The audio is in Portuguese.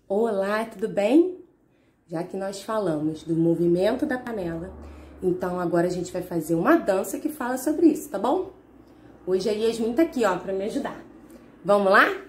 Olá, tudo bem? Já que nós falamos do movimento da panela, então agora a gente vai fazer uma dança que fala sobre isso, tá bom? Hoje a Yasmin tá aqui, ó, pra me ajudar. Vamos lá?